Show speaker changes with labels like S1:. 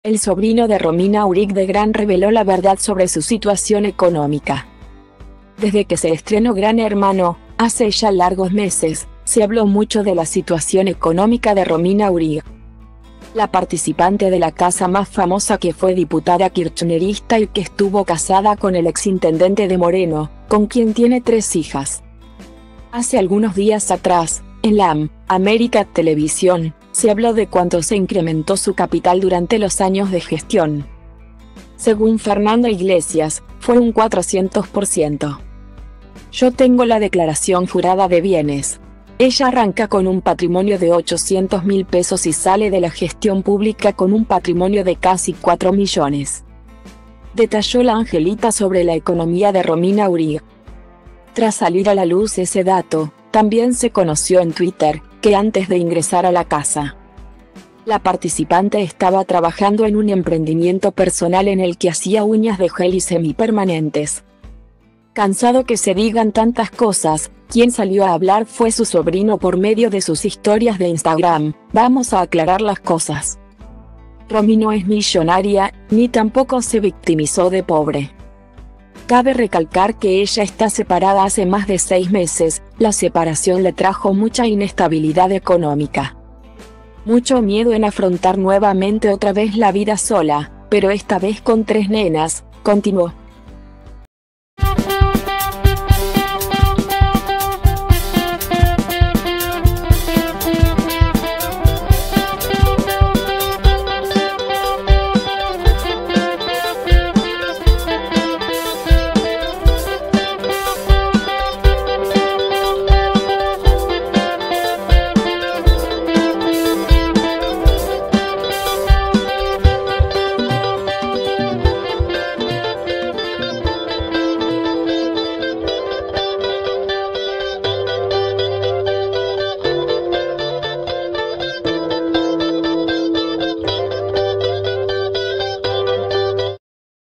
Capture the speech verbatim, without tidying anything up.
S1: El sobrino de Romina Uric de Gran reveló la verdad sobre su situación económica. Desde que se estrenó Gran Hermano, hace ya largos meses, se habló mucho de la situación económica de Romina Uric. La participante de la casa más famosa, que fue diputada kirchnerista y que estuvo casada con el exintendente de Moreno, con quien tiene tres hijas. Hace algunos días atrás, en la A M, América Televisión, se habló de cuánto se incrementó su capital durante los años de gestión. Según Fernando Iglesias, fue un cuatrocientos por ciento. Yo tengo la declaración jurada de bienes. Ella arranca con un patrimonio de ochocientos mil pesos y sale de la gestión pública con un patrimonio de casi cuatro millones. Detalló la Angelita sobre la economía de Romina Uric. Tras salir a la luz ese dato, también se conoció en Twitter, que antes de ingresar a la casa, la participante estaba trabajando en un emprendimiento personal en el que hacía uñas de gel y semipermanentes. Cansado que se digan tantas cosas, quien salió a hablar fue su sobrino por medio de sus historias de Instagram. Vamos a aclarar las cosas. Romy no es millonaria, ni tampoco se victimizó de pobre. Cabe recalcar que ella está separada hace más de seis meses, la separación le trajo mucha inestabilidad económica. Mucho miedo en afrontar nuevamente otra vez la vida sola, pero esta vez con tres nenas, continuó.